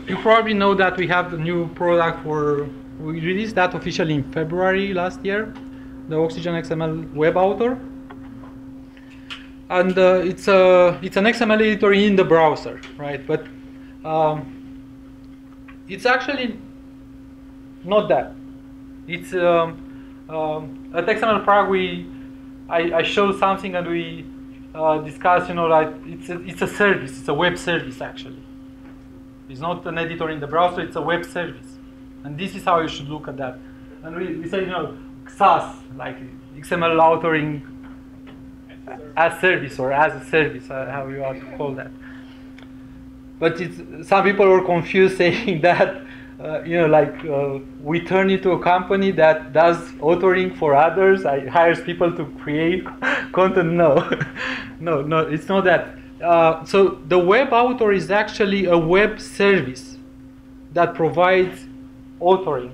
You probably know that we have the new product we released that officially in February last year, the Oxygen XML Web Author. And it's an XML editor in the browser, right? But it's actually not that. It's at XML Prague I showed something and we discussed, like it's a service, it's a web service actually. It's not an editor in the browser, it's a web service. And this is how you should look at that. And we say, XaaS, like XML authoring as service or as a service, how you want to call that. But some people were confused saying that, we turn into a company that does authoring for others, hires people to create content. No, no, it's not that. So the web author is actually a web service that provides authoring.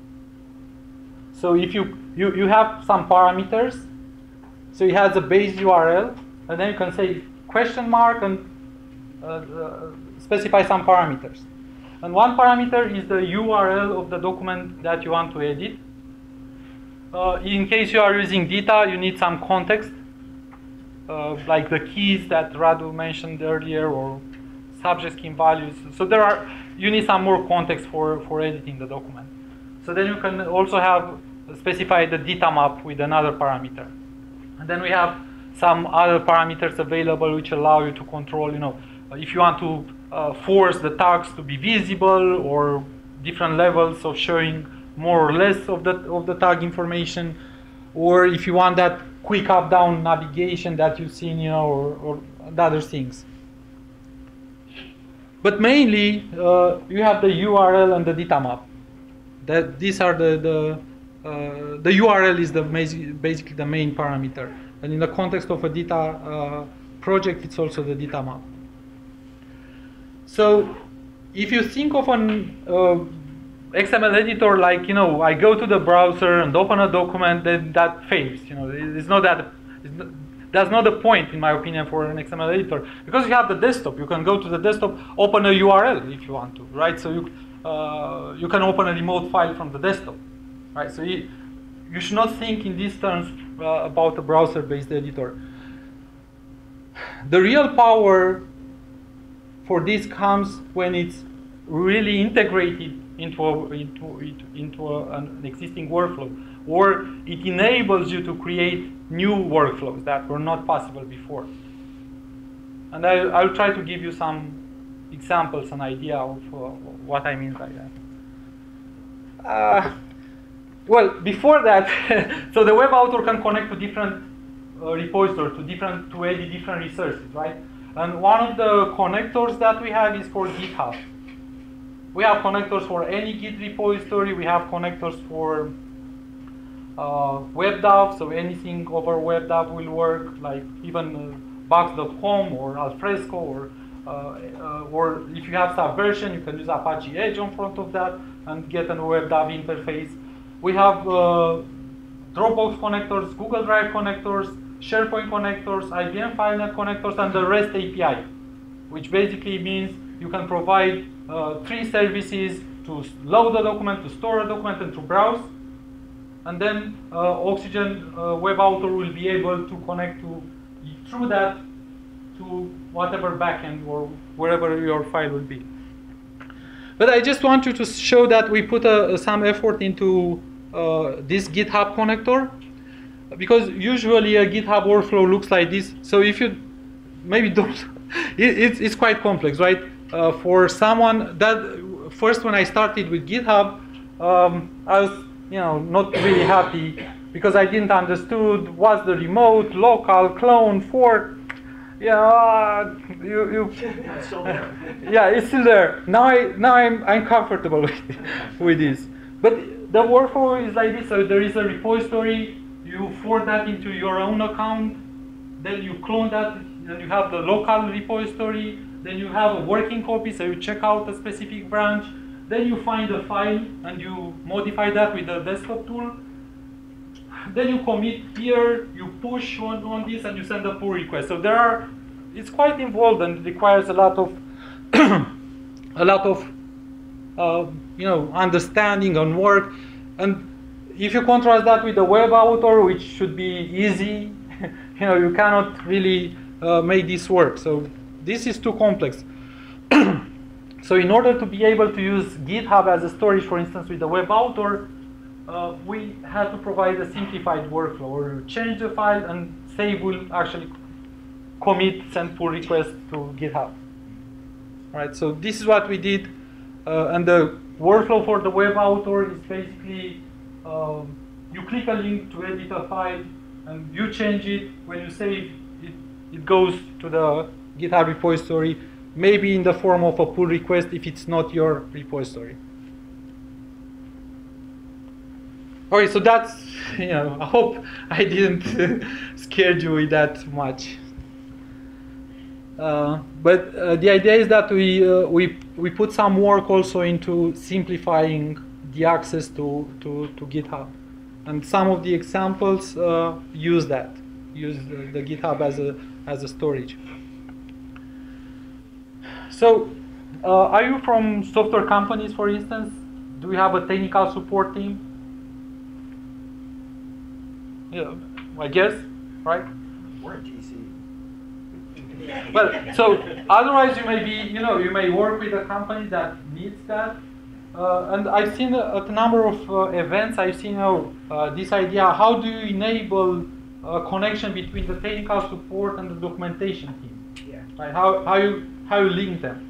So if you have some parameters, so it has a base URL, and then you can say question mark and specify some parameters. And one parameter is the URL of the document that you want to edit. In case you are using data, you need some context, like the keys that Radu mentioned earlier, or subject scheme values. So you need some more context for editing the document. So then you can also specify the data map with another parameter. And then we have some other parameters available which allow you to control, if you want to force the tags to be visible, or different levels of showing more or less of the tag information, or if you want that quick up-down navigation that you've seen, or other things. But mainly, you have the URL and the data map. These are the URL is basically the main parameter, and in the context of a data project, it's also the data map. So, if you think of an XML editor like, I go to the browser and open a document, then that fails. It's not that. That's not the point, in my opinion, for an XML editor, because you have the desktop. You can go to the desktop, open a URL if you want to, right? So you can open a remote file from the desktop, right? So you should not think in these terms about a browser-based editor. The real power for this comes when it's really integrated into an existing workflow, or it enables you to create new workflows that were not possible before. And I'll try to give you some examples, an idea of what I mean by that. Well, before that, so the web author can connect to different repositories, to edit different resources, right? And one of the connectors that we have is for GitHub. We have connectors for any Git repository. We have connectors for WebDAV, so anything over WebDAV will work, like even Box.com or Alfresco, or if you have Subversion, you can use Apache Edge on front of that and get a WebDAV interface. We have Dropbox connectors, Google Drive connectors, SharePoint connectors, IBM FileNet connectors, and the REST API, which basically means you can provide 3 services to load a document, to store a document, and to browse. And then Oxygen Web Author will be able to connect through that to whatever backend or wherever your file will be. But I just want you to show that we put some effort into this GitHub connector, because usually a GitHub workflow looks like this. So if you maybe don't, it's quite complex, right? For someone that first, when I started with GitHub, I was not really happy because I didn't understood what's the remote, local, clone, fork. Yeah, It's still there. yeah, it's still there. Now I'm comfortable with this. But the workflow is like this. So there is a repository. You forward that into your own account. Then you clone that, and you have the local repository. Then you have a working copy, so you check out a specific branch. Then you find a file and you modify that with the desktop tool. Then you commit here, you push on this, and you send a pull request. So it's quite involved and requires a lot of understanding and work. And if you contrast that with the web author, which should be easy, you cannot really make this work. So this is too complex. So in order to be able to use GitHub as a storage, for instance, with the web author, we had to provide a simplified workflow, or change the file and save will actually commit, send pull request to GitHub. Right, so this is what we did, and the workflow for the web author is basically you click a link to edit a file, and you change it. When you save it, it goes to the GitHub repository, maybe in the form of a pull request if it's not your repository. Okay, so that's, I hope I didn't scare you with that much. But the idea is that we put some work also into simplifying the access to GitHub, and some of the examples use the GitHub as a storage. So, are you from software companies, for instance? Do you have a technical support team? Yeah, I guess, right? We're a GC. Well, so otherwise you may be, you may work with a company that needs that. And I've seen at a number of events, I've seen this idea, how do you enable a connection between the technical support and the documentation team? Yeah. Right? How you link them?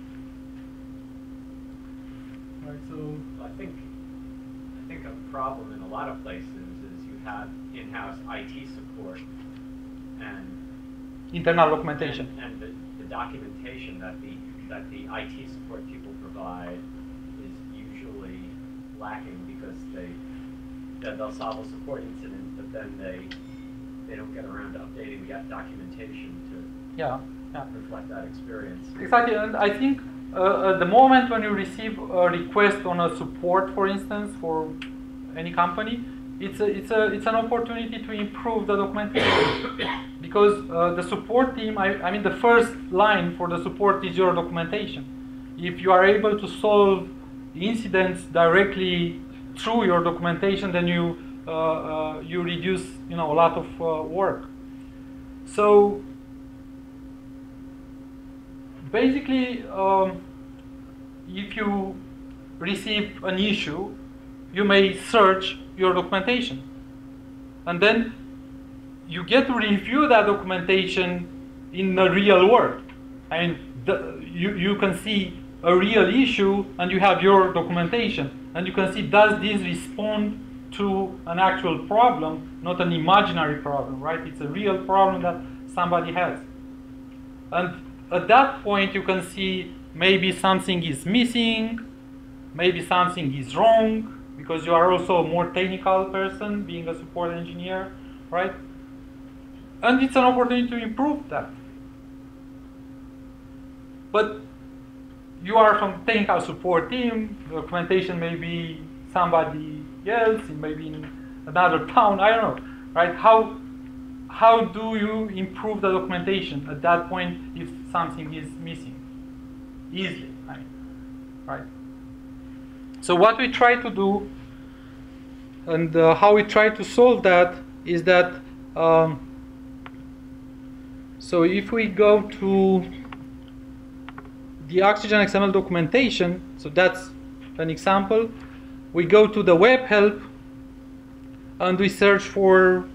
Right, so I think a problem in a lot of places is you have in-house IT support and internal documentation. And the documentation that the IT support people provide is usually lacking, because they'll solve a support incident, but then they don't get around to updating the documentation to reflect that experience. Exactly, and I think at the moment when you receive a request on a support, for instance, for any company, it's an opportunity to improve the documentation, because the support team, I mean, the first line for the support is your documentation. If you are able to solve incidents directly through your documentation, then you reduce a lot of work. So basically, if you receive an issue, you may search your documentation, and then you get to review that documentation in the real world. I mean, you can see a real issue, and you have your documentation, and you can see, does this respond to an actual problem, not an imaginary problem, right? It's a real problem that somebody has. And at that point, you can see maybe something is missing, maybe something is wrong, because you are also a more technical person, being a support engineer, right? And it's an opportunity to improve that. But you are from technical support team, the documentation may be somebody else, it may be in another town, I don't know, right? How do you improve the documentation at that point if something is missing? Easily, I mean, right? So what we try to do, and how we try to solve that, is that, so if we go to the Oxygen XML documentation, so that's an example, we go to the web help, and we search for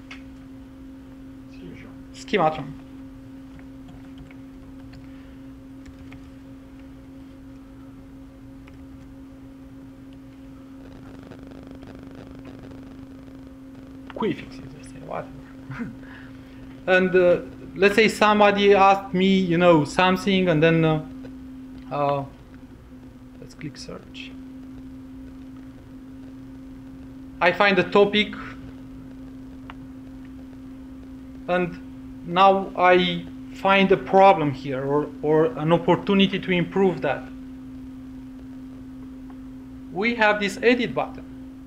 Schematron. Quick fixes, I say, whatever. And let's say somebody asked me, something, and then let's click search. I find a topic, and now I find a problem here, or an opportunity to improve that. We have this edit button.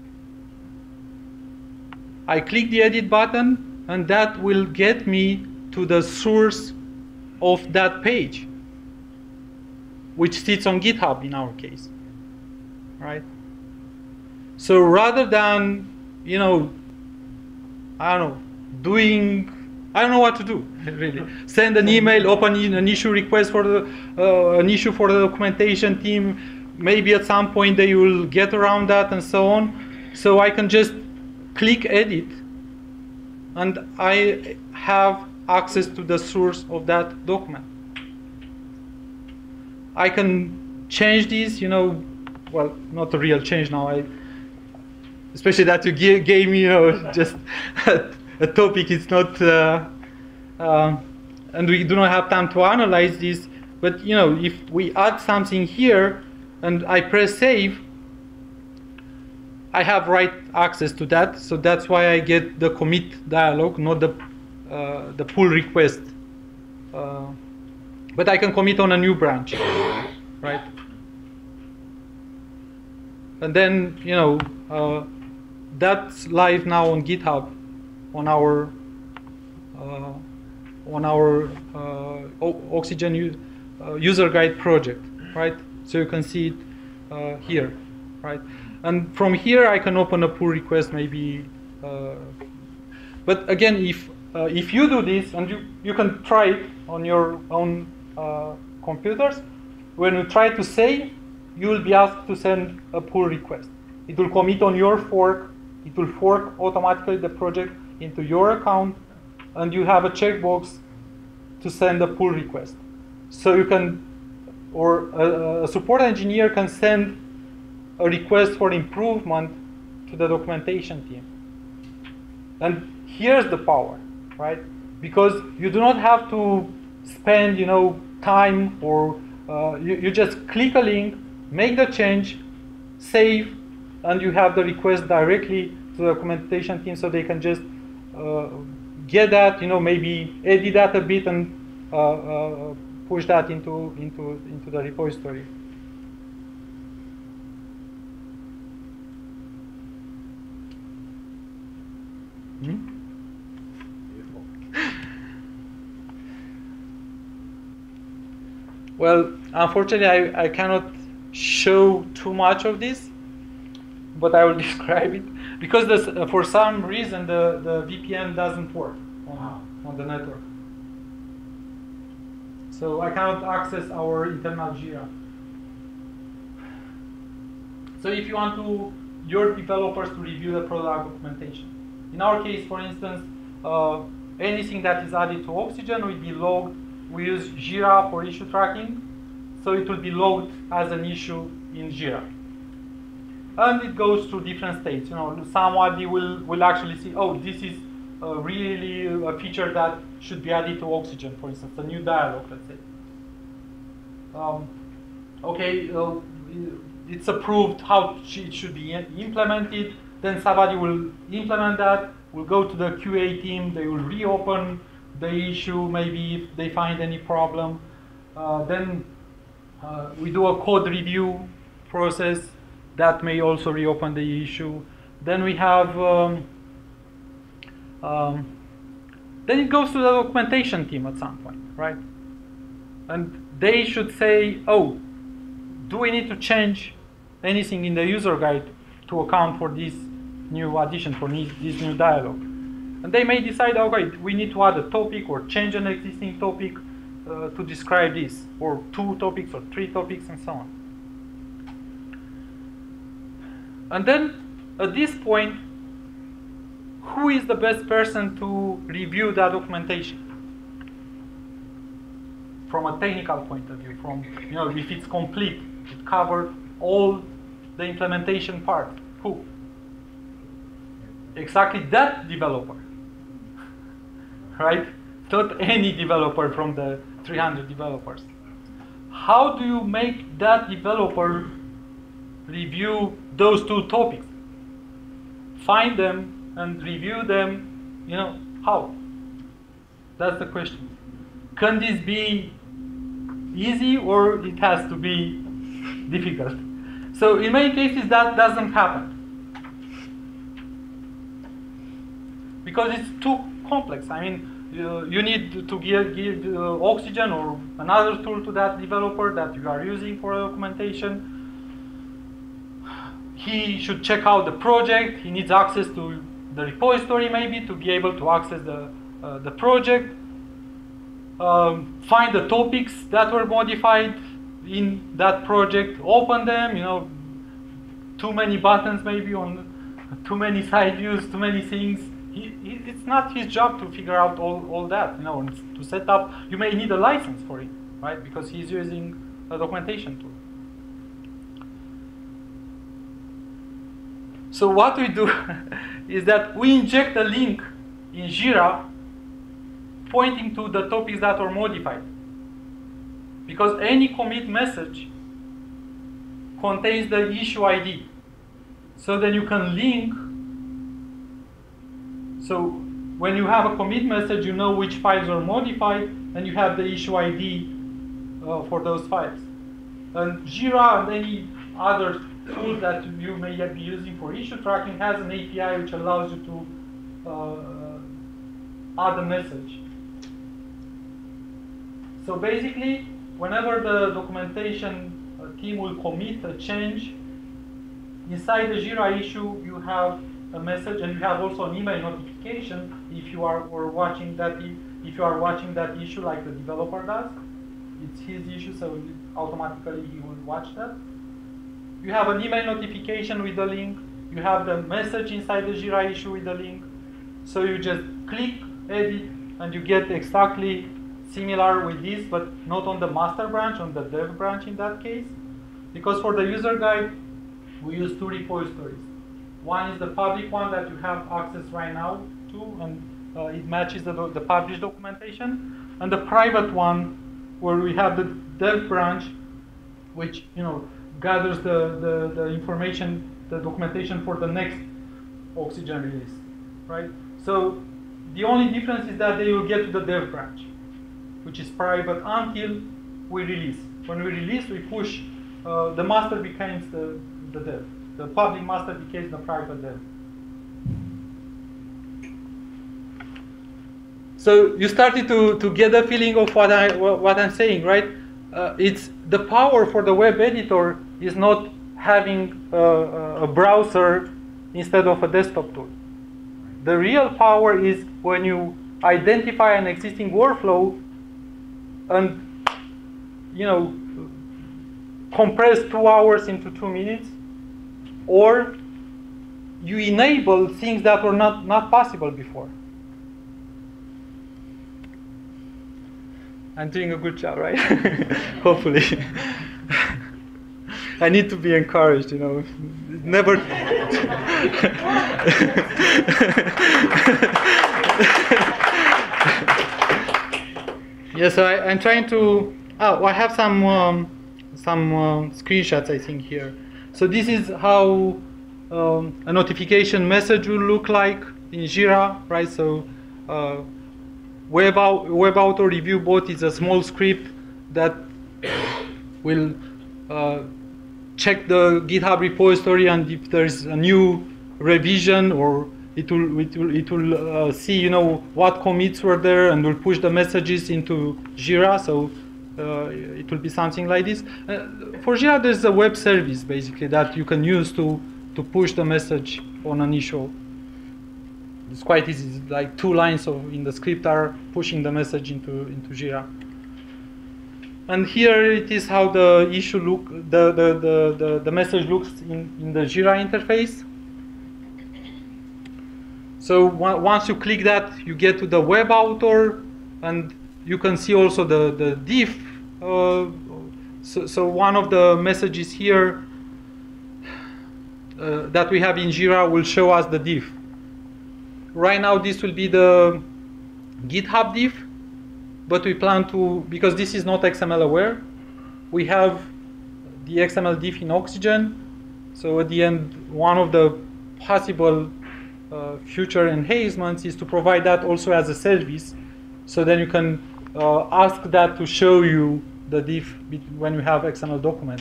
I click the edit button, and that will get me to the source of that page, which sits on GitHub in our case. right? So rather than, you know, I don't know, I don't know what to do, really. Send an email, open an issue request for an issue for the documentation team. Maybe at some point they will get around that and so on. So I can just click edit, and I have access to the source of that document. I can change these, you know, well, not a real change now. Especially that you gave me, you know, just a topic. It's not, and we do not have time to analyze this. But you know, if we add something here and I press save, I have right access to that. So that's why I get the commit dialog, not the pull request. But I can commit on a new branch, right? And then, you know, that's live now on GitHub, on our Oxygen user guide project, right? So you can see it here, right? And from here I can open a pull request, maybe. But again, if you do this, and you can try it on your own computers, when you try to save, you will be asked to send a pull request. It will commit on your fork. It will fork automatically the project into your account, and you have a checkbox to send a pull request. So you can, or a support engineer can send a request for improvement to the documentation team. And here's the power, right? Because you do not have to spend, you know, time, or you just click a link, make the change, save, and you have the request directly to the documentation team, so they can just get that, you know, maybe edit that a bit and push that into the repository. Well, unfortunately, I cannot show too much of this, but I will describe it, because for some reason the VPN doesn't work on the network. So I cannot access our internal Jira. So if you want your developers to review the product documentation. In our case, for instance, anything that is added to Oxygen will be logged. We use Jira for issue tracking, so it will be logged as an issue in Jira. And it goes through different states. You know, somebody will actually see, oh, this is really a feature that should be added to Oxygen, for instance, a new dialog, let's say. Okay, it's approved how it should be implemented. Then somebody will implement that, will go to the QA team, they will reopen the issue, maybe if they find any problem. Then we do a code review process that may also reopen the issue. Then we have, then it goes to the documentation team at some point, right? And they should say, oh, do we need to change anything in the user guide to account for this new addition, for this new dialog? And they may decide, okay, we need to add a topic or change an existing topic to describe this, or 2 topics or 3 topics and so on. And then at this point, who is the best person to review that documentation? From a technical point of view, from, you know, if it's complete, it covered all the implementation part. Who? Exactly that developer, right? Not any developer from the 300 developers. How do you make that developer review those 2 topics? Find them and review them, you know, how? That's the question. Can this be easy, or it has to be difficult? So in many cases that doesn't happen, because it's too complex. I mean, you need to give Oxygen or another tool to that developer that you are using for documentation. he should check out the project. He needs access to the repository maybe to be able to access the project. Find the topics that were modified in that project, open them, too many buttons maybe on too many side views, too many things. It's not his job to figure out all that, to set up. You may need a license for it, right? Because he's using a documentation tool. So what we do is that we inject a link in Jira pointing to the topics that were modified. Because any commit message contains the issue ID. So then you can link. So when you have a commit message, you know which files are modified, and you have the issue ID for those files. And Jira and any other tool that you may be using for issue tracking has an API which allows you to add a message. So basically, whenever the documentation team will commit a change, inside the Jira issue you have a message, and you have also an email notification if you are watching that issue like the developer does. It's his issue, so automatically he will watch that. You have an email notification with the link. You have the message inside the Jira issue with the link. So you just click, edit, and you get exactly similar with this, but not on the master branch, on the dev branch in that case. Because for the user guide, we use two repositories. One is the public one that you have access right now to, and it matches the published documentation. And the private one, where we have the dev branch, which gathers the information, the documentation for the next Oxygen release, right? So the only difference is that they will get to the dev branch, which is private until we release. When we release, we push, the master becomes the dev. The public master becomes the private dev. So you started to get a feeling of what I'm saying, right? It's the power for the web editor is not having a browser instead of a desktop tool. The real power is when you identify an existing workflow and compress 2 hours into 2 minutes, or you enable things that were not possible before. I'm doing a good job, right? Hopefully. I need to be encouraged, Never. Yeah, so I'm trying to. I have some screenshots, I think, here. So this is how a notification message will look like in Jira, right? So Web Auto Review Bot is a small script that will check the GitHub repository, and if there's a new revision, or it will see what commits were there, and will push the messages into Jira. So it will be something like this. For Jira, there's a web service basically that you can use to push the message on an issue. It's quite easy. It's like 2 lines in the script are pushing the message into Jira. And here it is how the issue the message looks in the Jira interface. So once you click that, you get to the web author, and you can see also the diff. So one of the messages here that we have in Jira will show us the diff. Right now this will be the GitHub diff, but we plan to, because this is not XML aware, we have the XML diff in Oxygen. So at the end, one of the possible future enhancements is to provide that also as a service. So then you can ask that to show you the diff when you have XML documents.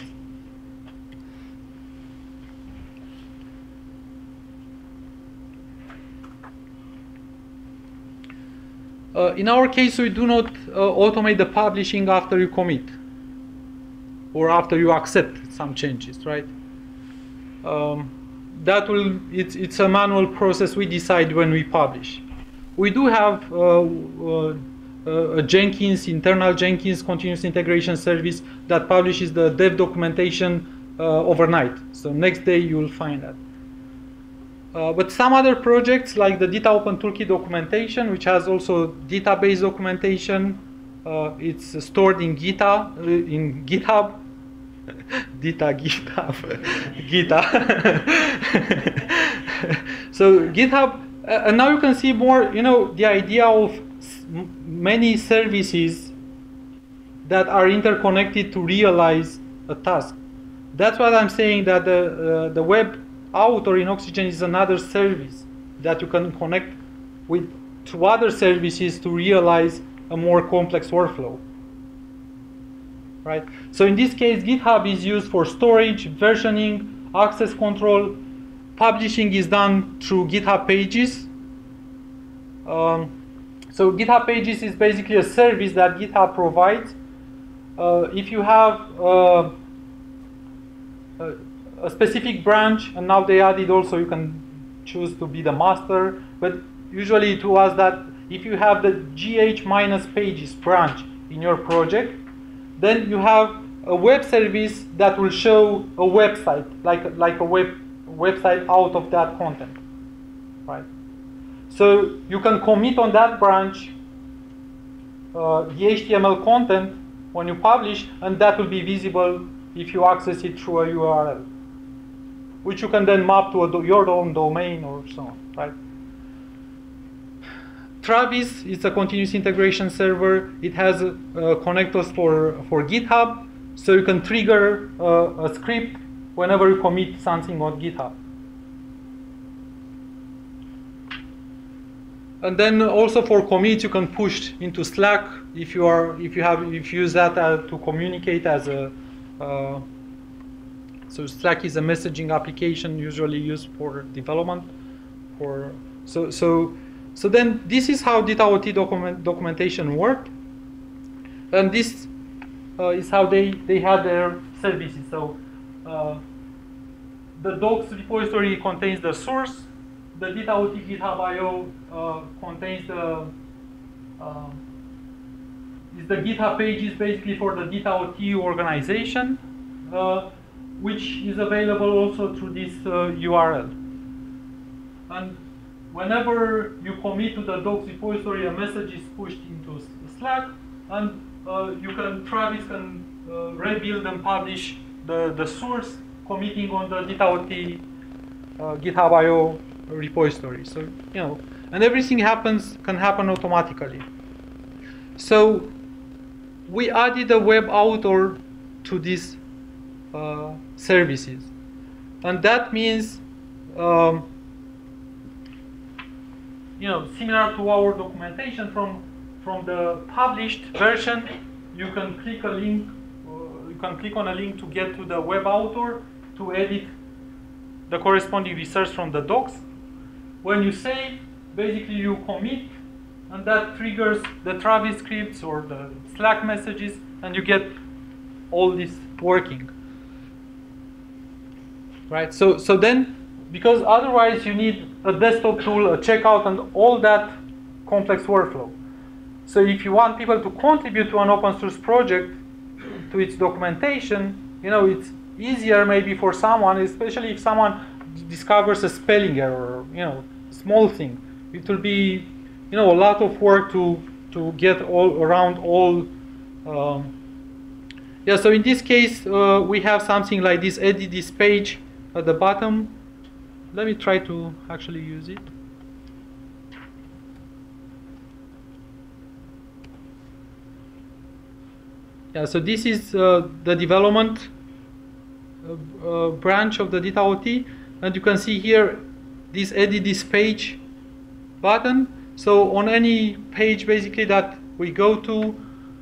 In our case, we do not automate the publishing after you commit or after you accept some changes, right? that will it's a manual process. We decide when we publish. We do have a Jenkins, internal Jenkins continuous integration service that publishes the dev documentation overnight. So next day you will find that. But some other projects like the DITA Open Toolkit documentation, which has also database documentation, it's stored in GitHub. GitHub. So GitHub, and now you can see more, the idea of many services that are interconnected to realize a task. That's what I'm saying, that the web author in Oxygen is another service that you can connect with to other services to realize a more complex workflow. Right? So in this case, GitHub is used for storage, versioning, access control. Publishing is done through GitHub Pages. So GitHub Pages is basically a service that GitHub provides. If you have a specific branch, and now they added also you can choose to be the master, but usually it was that if you have the gh-pages branch in your project, then you have a web service that will show a website, like a website out of that content, right? So you can commit on that branch the HTML content when you publish, and that will be visible if you access it through a URL, which you can then map to your own domain or so on, right? Travis is a continuous integration server. It has connectors for GitHub, so you can trigger a script whenever you commit something on GitHub. And then also for commits, you can push into Slack if you use that to communicate as a. So Slack is a messaging application usually used for development. So then this is how DITA-OT documentation worked, and this is how they had their services. So the docs repository contains the source. The DITA-OT GitHub IO contains is the GitHub pages basically for the DITA-OT organization, which is available also through this URL. And whenever you commit to the docs repository, a message is pushed into Slack, and Travis can rebuild and publish the source, committing on the DITA-OT GitHub IO repository. So and everything can happen automatically. So we added a web author to these services, and that means similar to our documentation from the published version, you can click a link, you can click on a link to get to the web author to edit the corresponding research from the docs. When you save, basically you commit, and that triggers the Travis scripts or the Slack messages, and you get all this working. Right? So then, because otherwise you need a desktop tool, a checkout, and all that complex workflow. So if you want people to contribute to an open source project, to its documentation, it's easier maybe for someone, especially if someone discovers a spelling error, small thing. It will be, a lot of work to get around all. So in this case, we have something like this, edit this page at the bottom. Let me try to actually use it. Yeah, so this is the development branch of the DITA-OT, and you can see here this edit this page button. So on any page basically that we go to,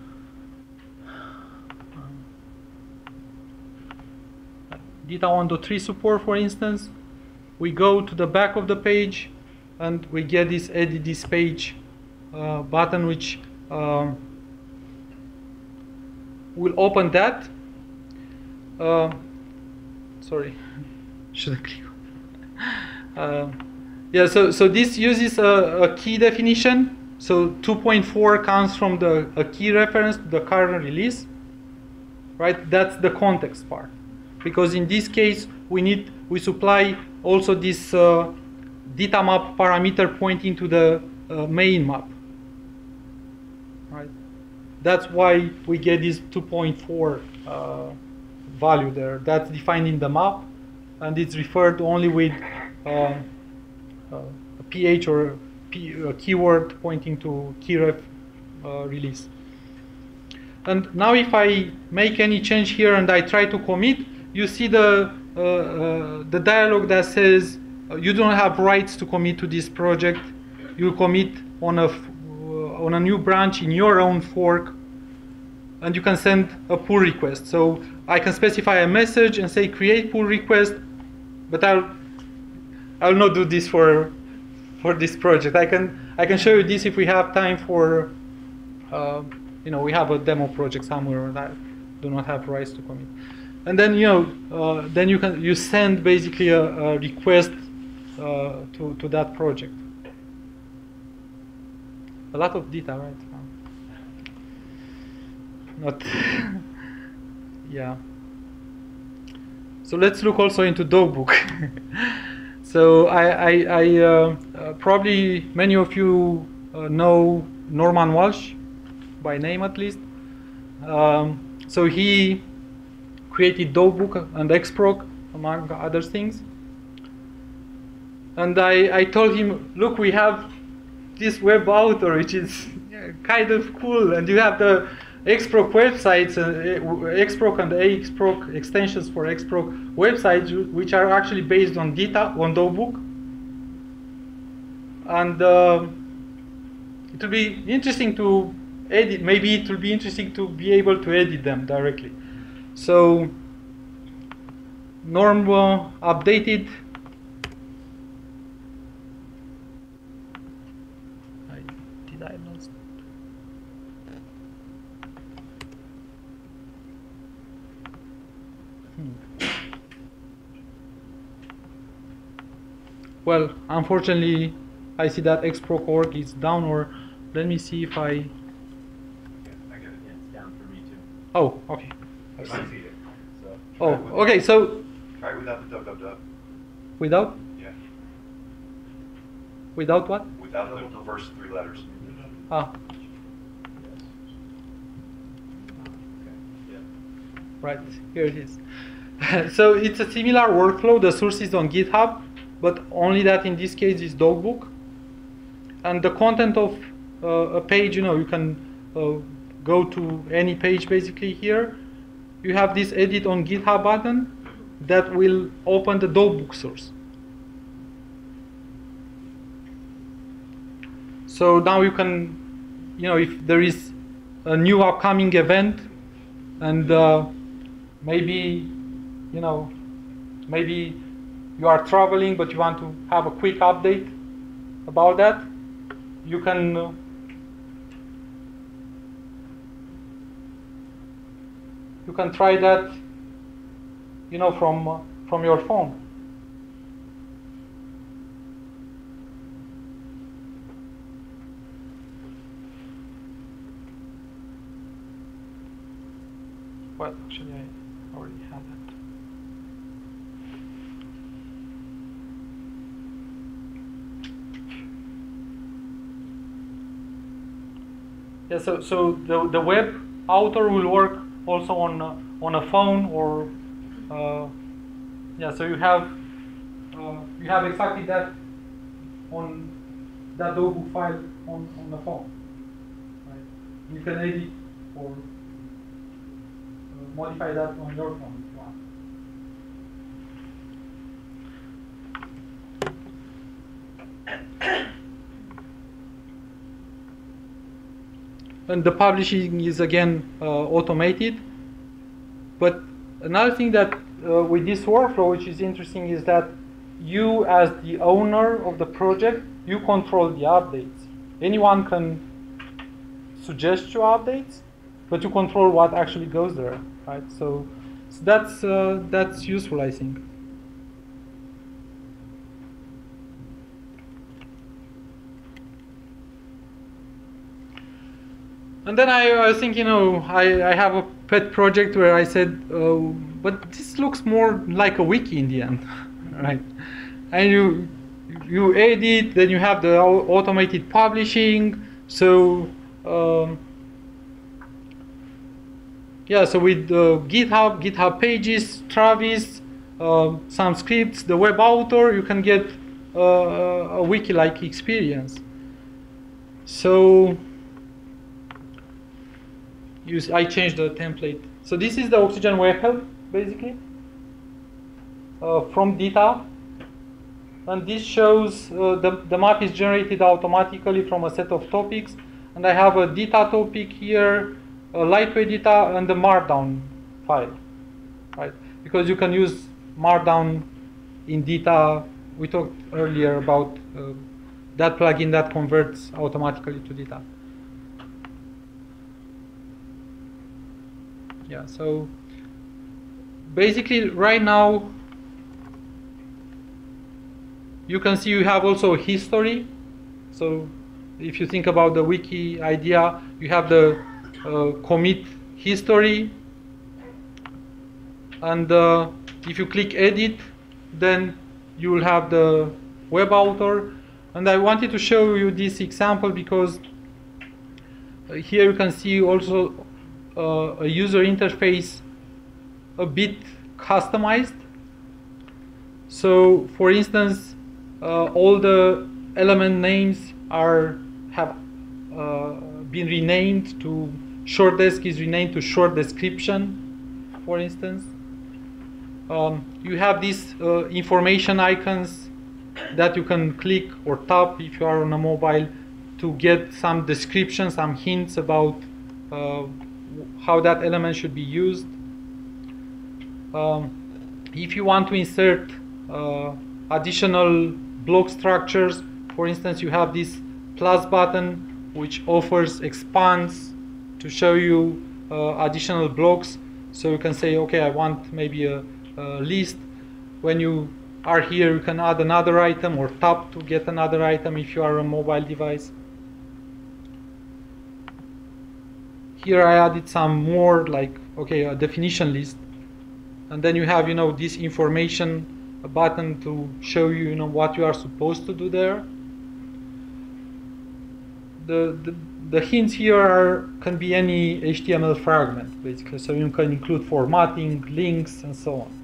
DITA 1.3 support, for instance, we go to the back of the page and we get this edit this page button, which will open that. Sorry. Shouldn't click. Yeah, so this uses a key definition. So 2.4 comes from a key reference to the current release, right? That's the context part, because in this case we supply also this data map parameter pointing to the main map, right? That's why we get this 2.4 value there. That's defined in the map, and it's referred only with a PH or a keyword pointing to keyref release. And now if I make any change here and I try to commit, you see the dialog that says you don't have rights to commit to this project. You commit on a new branch in your own fork, and you can send a pull request. So I can specify a message and say create pull request, but I'll not do this for this project. I can show you this if we have time for we have a demo project somewhere that do not have rights to commit. And then then you send basically a request to that project. A lot of data, right? Not yeah. So let's look also into Dogbook. So I probably many of you know Norman Walsh by name at least. So he created Dogbook and Xproc among other things. And I told him, look, we have this web author which is kind of cool, and you have the Xproc websites, Xproc and AXproc extensions for Xproc websites, which are actually based on data on Dogbook. And it will be interesting to edit. Maybe it will be interesting to be able to edit them directly. So Norm updated. Did I lost? Well, unfortunately, I see that Xproc org is down, or let me see if I... I get it. Yeah, it's down for me too. Oh, okay. I see it. So Oh, okay, so try it without the www. without? Yeah. Without what? Without the first three letters. Ah, Yeah. right, here it is. So it's a similar workflow. The source is on GitHub, but only that in this case is Dogbook. And the content of a page, you can go to any page basically here. You have this edit on GitHub button that will open the Dogbook source. So now you can, if there is a new upcoming event, and maybe, maybe you are traveling but you want to have a quick update about that, you can try that, from your phone. Well, actually, I already had that. Yeah, so the web author will work also on a phone, or yeah. So you have exactly that on that Dogbook file on the phone. Right? You can edit or modify that on your phone if you want. And the publishing is again automated. But another thing that with this workflow, which is interesting, is that you, as the owner of the project, you control the updates. Anyone can suggest your updates, but you control what actually goes there, right? So that's useful, I think. And then I was thinking, I have a pet project where I said, but this looks more like a wiki in the end, right? And you edit, then you have the automated publishing. So yeah, so with GitHub Pages, Travis, some scripts, the web author, you can get a wiki-like experience. So I changed the template. So this is the Oxygen Web Help, basically, from DITA. And this shows the map is generated automatically from a set of topics. And I have a DITA topic here, a lightweight DITA, and the Markdown file, right? Because you can use Markdown in DITA. We talked earlier about that plugin that converts automatically to DITA. Yeah, so basically right now you can see you have also history. So if you think about the wiki idea, you have the commit history, and if you click edit, then you will have the web author. And I wanted to show you this example because here you can see also a user interface a bit customized. So for instance, all the element names have been renamed to short desk is renamed to short description, for instance. You have these information icons that you can click or tap if you are on a mobile to get some description, some hints about how that element should be used. If you want to insert additional block structures, for instance, you have this plus button which expands to show you additional blocks. So you can say, okay, I want maybe a list. When you are here, you can add another item or tap to get another item if you are on a mobile device. Here I added some more, like, okay, a definition list. And then you have, this information button to show you, what you are supposed to do there. The hints here can be any HTML fragment, basically. So you can include formatting, links, and so on.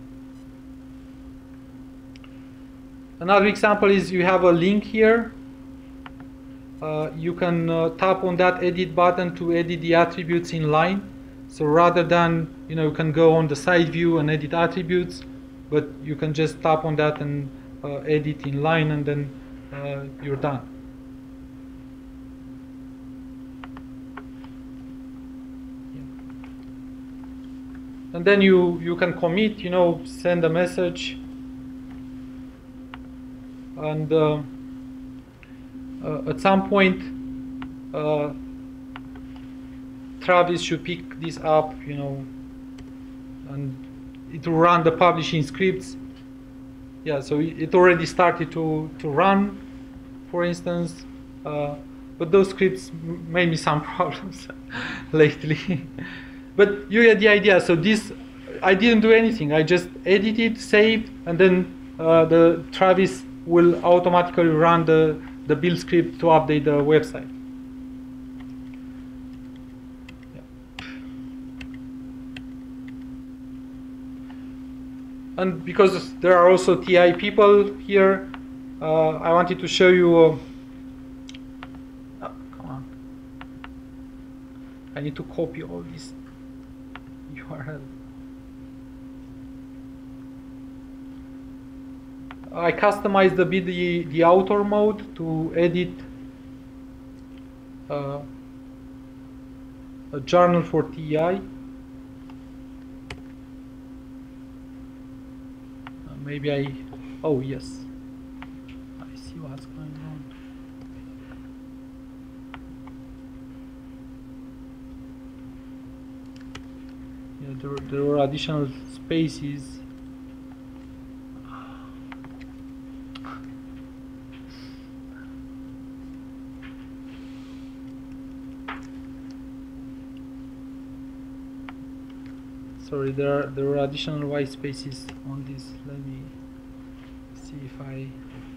Another example is you have a link here. You can tap on that edit button to edit the attributes in line. So rather than, you can go on the side view and edit attributes, but you can just tap on that and edit in line, and then you're done. And then you can commit, send a message, and at some point Travis should pick this up, and it will run the publishing scripts. Yeah, so it already started to run, for instance, but those scripts made me some problems lately. But you get the idea. So this, I didn't do anything. I just edited, saved, and then the Travis will automatically run the build script to update the website. And because there are also TI people here, I wanted to show you. Oh, come on! I need to copy all this URL. I customized a bit the author mode to edit a journal for TI. Maybe oh yes, I see what's going on. Yeah, there were additional spaces. Sorry, there are additional white spaces on this. Let me see if I.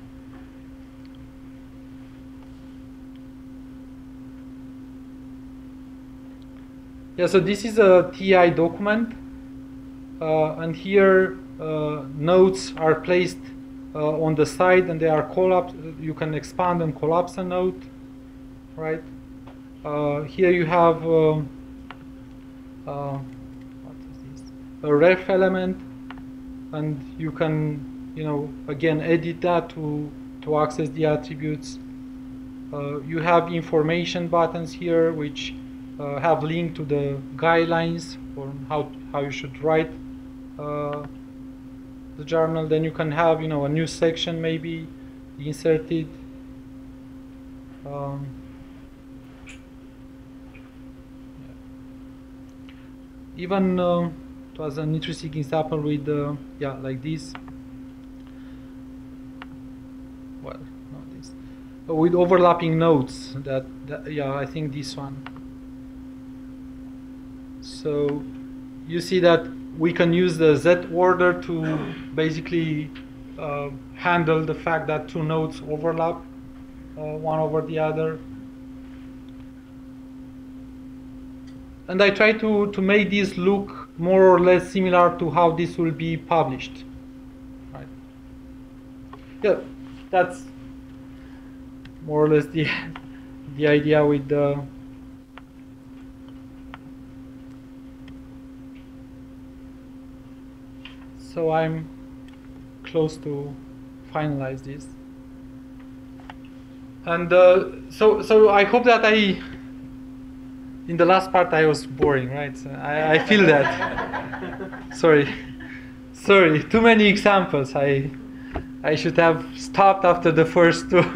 Yeah, so this is a TI document, and here nodes are placed on the side, and they are collapsed. You can expand and collapse a node, right? Here you have what is this? A ref element, and you can, again edit that to access the attributes. You have information buttons here, which have link to the guidelines for how you should write the journal. Then you can have a new section maybe inserted. Even it was an interesting example with like this. Well, not this. With overlapping nodes. I think this one. So you see that we can use the Z order to basically handle the fact that two nodes overlap one over the other. And I try to make this look more or less similar to how this will be published. Right. Yeah, that's more or less the idea with the. So I'm close to finalize this. And so I hope that in the last part I was boring, right? So I feel that. Sorry, too many examples. I should have stopped after the first two.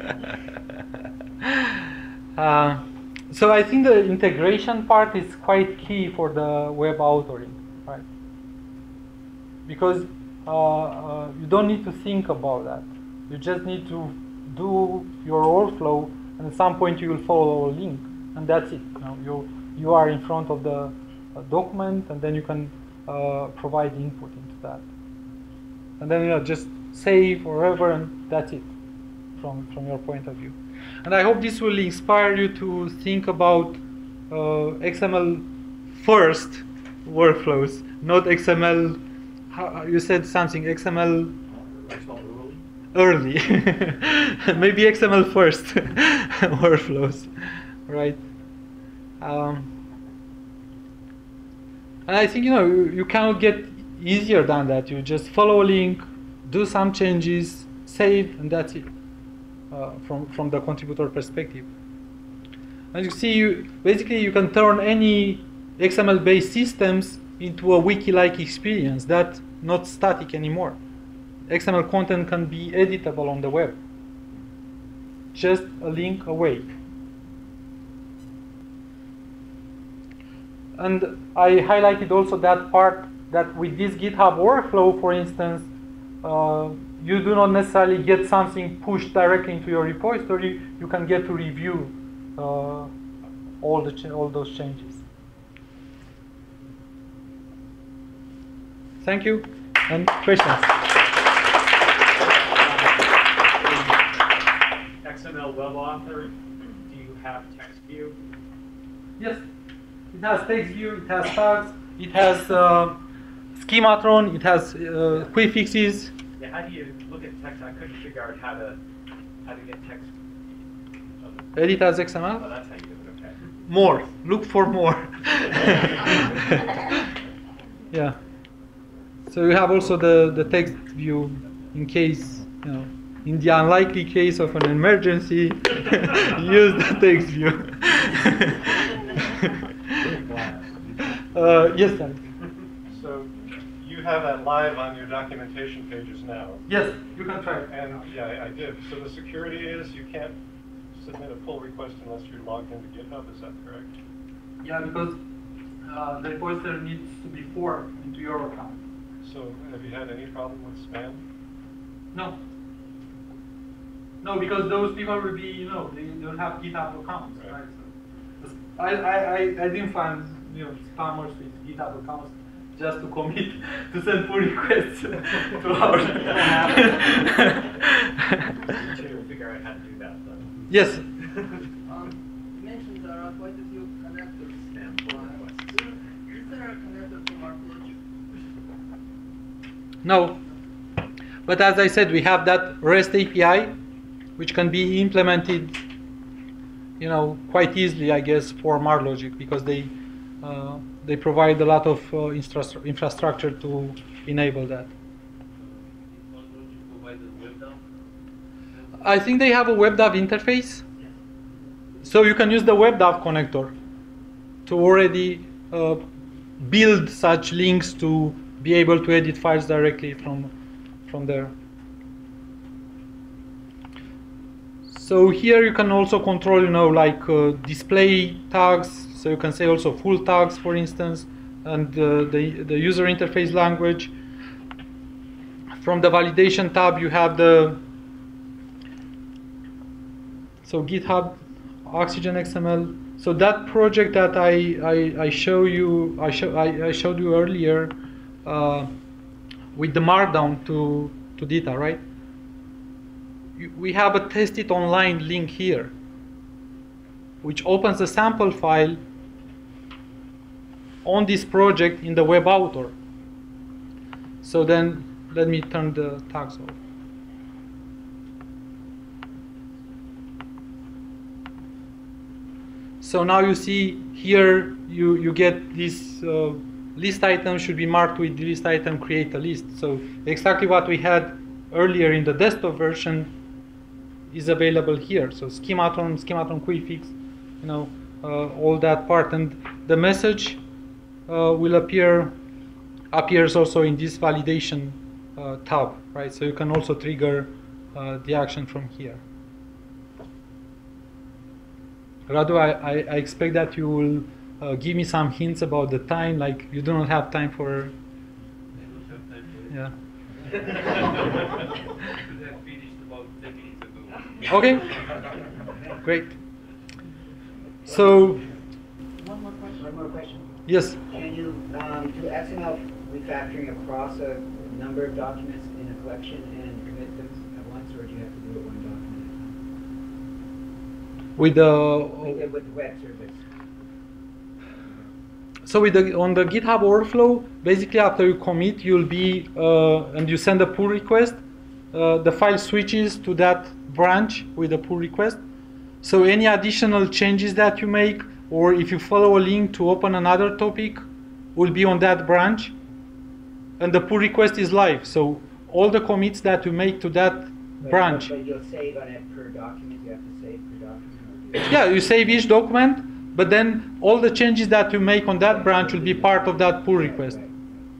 So I think the integration part is quite key for the web authoring, right? Because you don't need to think about that. You just need to do your workflow, and at some point you will follow a link, and that's it. You are in front of the document, and then you can provide input into that, and then just save or whatever, and that's it from your point of view. And I hope this will inspire you to think about XML first workflows, not XML. You said something XML early. Maybe XML first workflows, right? And I think you cannot get easier than that. You just follow a link, do some changes, save, and that's it. From the contributor perspective, and you see, basically you can turn any XML-based systems into a wiki-like experience that's not static anymore. XML content can be editable on the web, just a link away. And I highlighted also that part that with this GitHub workflow, for instance, you do not necessarily get something pushed directly into your repository. You can get to review all those changes. Thank you. And questions? XML web author, do you have text view? Yes. It has text view, it has tags, it has schematron, it has quick fixes. Yeah, how do you look at text? I couldn't figure out how to get text. Edit as XML? Oh, that's how you do it, okay. More. Look for more. Yeah. So you have also the text view in case, in the unlikely case of an emergency, use the text view. Yes, sir. So you have that live on your documentation pages now. Yes, you can try. And yeah, I did. So the security is you can't submit a pull request unless you're logged into GitHub. Is that correct? Yeah, because the repository needs to be forked into your account. So have you had any problem with spam? No. No, because those people will be, they don't have GitHub accounts, right? So I didn't find, spammers with GitHub accounts. just to commit to send pull requests to our. To figure out how to do that, though. Yes. You mentioned there are quite a few connectors. And pull requests. Is there a connector to MarkLogic? No. But as I said, we have that REST API, which can be implemented, quite easily, I guess, for MarkLogic, because they provide a lot of infrastructure to enable that. I think they have a WebDAV interface, so you can use the WebDAV connector to already build such links to be able to edit files directly from there. So here you can also control, display tags. So you can say also full tags, for instance, and the user interface language. From the validation tab, you have GitHub Oxygen XML. So that project that I showed you earlier with the Markdown to data, right? We have a test it online link here, which opens a sample file on this project in the web author. So then let me turn the tags off. So now you see here you get this list item should be marked with list item create a list. So exactly what we had earlier in the desktop version is available here. So schematron quickfix, all that part, and the message will appears also in this validation tab, right? So you can also trigger the action from here. Radu, I expect that you will give me some hints about the time, like you do not have time for. I don't have time for it. Yeah. Okay, great. So. One more question. Yes. Can you do XML refactoring across a number of documents in a collection and commit them at once, or do you have to do it one document at a time? With the web service. So on the GitHub workflow, basically after you commit, you'll be and you send a pull request, the file switches to that branch with a pull request. So any additional changes that you make, or if you follow a link to open another topic, will be on that branch, and the pull request is live. So all the commits that you make to that branch. But you'll save on it per document. You have to save per document. Yeah, you save each document, but then all the changes that you make on that branch will be part of that pull request. Right.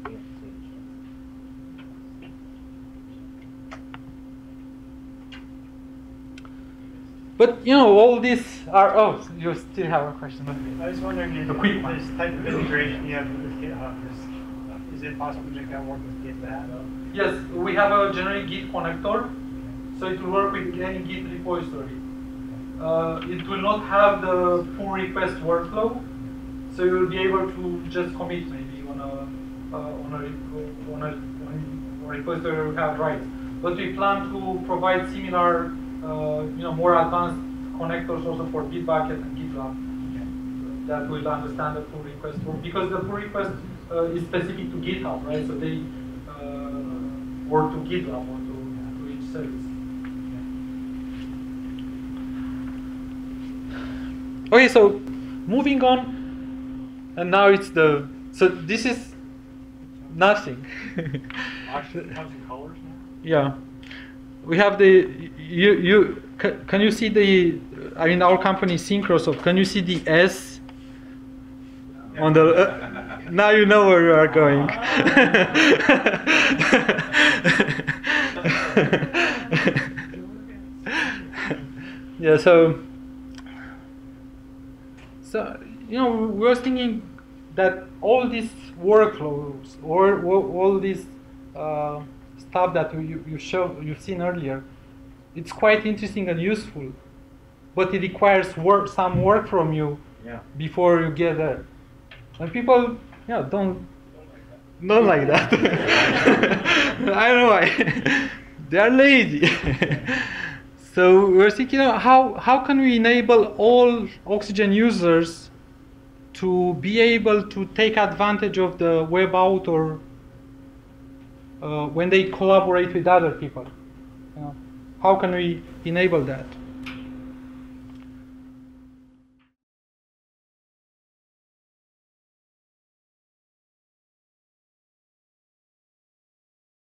But all these are. Oh, you still have a question? I was wondering if A quick one. this type of integration you have with GitHub, is it possible to make that work with GitLab? Yes, we have a generic Git connector, so it will work with any Git repository. It will not have the pull request workflow, so you will be able to just commit maybe on a repository you have rights. But we plan to provide similar, more advanced connectors also for Bitbucket and GitLab that will understand the pull request, because the pull request is specific to GitHub, right? So they or to GitLab or to each service. Okay, so moving on, and now it's so this is nothing. Actually, it comes in colors now? Yeah, we have can you see our company is Syncrosoft. Can you see the S on the? Now you know where you are going. Yeah, so we're thinking that all these workflows or all this stuff that you've seen earlier, it's quite interesting and useful, but it requires some work from you before you get there. And people, not like that. I don't know why. They are lazy. So we're thinking, how can we enable all Oxygen users to be able to take advantage of the web author when they collaborate with other people? How can we enable that?